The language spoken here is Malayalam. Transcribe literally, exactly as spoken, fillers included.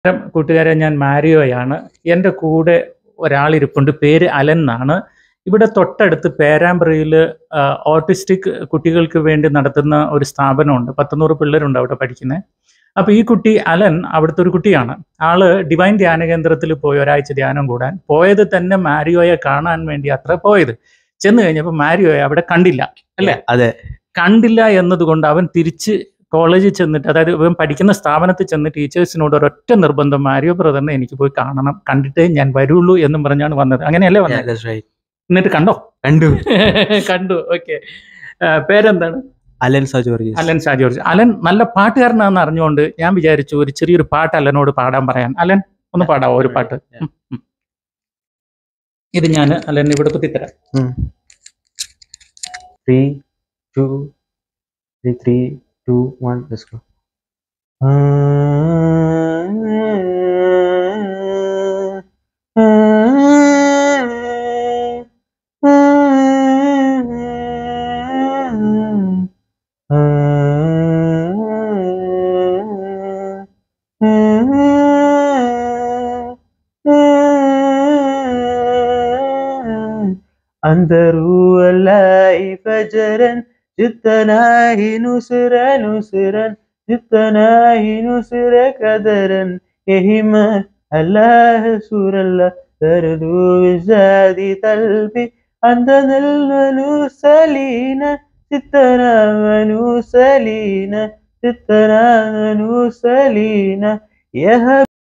കൂട്ടുകാരെ, ഞാൻ മാരിയോയാണ്. എൻ്റെ കൂടെ ഒരാളിരിപ്പുണ്ട്. പേര് അലൻ എന്നാണ്. ഇവിടെ തൊട്ടടുത്ത് പേരാമ്പ്രയിൽ ഓട്ടിസ്റ്റിക് കുട്ടികൾക്ക് വേണ്ടി നടത്തുന്ന ഒരു സ്ഥാപനമുണ്ട്. പത്തുനൂറ് പിള്ളേരുണ്ട് അവിടെ പഠിക്കുന്നത്. അപ്പോൾ ഈ കുട്ടി അലൻ അവിടുത്തെ ഒരു കുട്ടിയാണ്. ആള് ഡിവൈൻ ധ്യാന കേന്ദ്രത്തിൽ പോയി ഒരാഴ്ച ധ്യാനം കൂടാൻ. പോയത് തന്നെ മാരിയോയെ കാണാൻ വേണ്ടി അത്ര പോയത്. ചെന്ന് കഴിഞ്ഞപ്പോൾ മാരിയോയെ അവിടെ കണ്ടില്ല, അല്ലേ? അതെ. കണ്ടില്ല എന്നതുകൊണ്ട് അവൻ തിരിച്ച് കോളേജിൽ ചെന്നിട്ട്, അതായത് ഇവൻ പഠിക്കുന്ന സ്ഥാപനത്തിൽ ചെന്ന് ടീച്ചേഴ്സിനോട് ഒരൊറ്റ നിർബന്ധം, മാരിയോ ബ്രദറിനെ എനിക്ക് പോയി കാണണം, കണ്ടിട്ടേ ഞാൻ വരുള്ളൂ എന്നും പറഞ്ഞാണ് വന്നത്. അങ്ങനെയല്ലേ വന്നത്? എന്നിട്ട് കണ്ടോ? കണ്ടു കണ്ടു ഓക്കെ. പേരെന്താണ്? അലൻ സാ ജോർജ്. അലൻ സാ ജോർജ്. അലൻ നല്ല പാട്ടുകാരനാണെന്ന് അറിഞ്ഞുകൊണ്ട് ഞാൻ വിചാരിച്ചു ഒരു ചെറിയൊരു പാട്ട് അലനോട് പാടാൻ പറയാൻ. അലൻ ഒന്ന് പാടാവോ ഒരു പാട്ട്? ഇത് ഞാൻ അലൻ ഇവിടെ കുത്തിത്തരാം. Three two three three two one let's go. أنذروا الله فجرا جئتناه نصرا نصرا جئتناه نصرا قدرا يهما الله سور الله تردو بزادي قلبي عندنا المنوسلين جئتنا منوسلين جئتنا منوسلين يا